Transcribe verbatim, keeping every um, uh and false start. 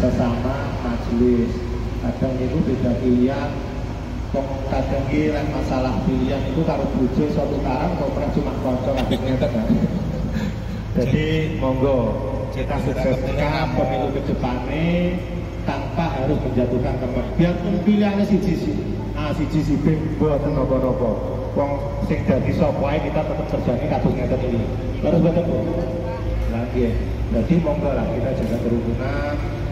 sesama majelis. Kadang itu beda pilihan, kadang ini masalah pilihan itu karo bojo suatu tarang kok pernah cuma konco kabeh ngeten kan. Jadi monggo kita sukseskan pemilu ke depannya tanpa harus menjatuhkan teman. Biarpun pilihannya siji sih, ah siji si B buat nopo-nopo. Wong sing dadi sapa ae kita tetap terjadi kasus ngeten ini. Terus betul Bu. Lagi ya. Jadi monggo lah kita jaga kerukunan.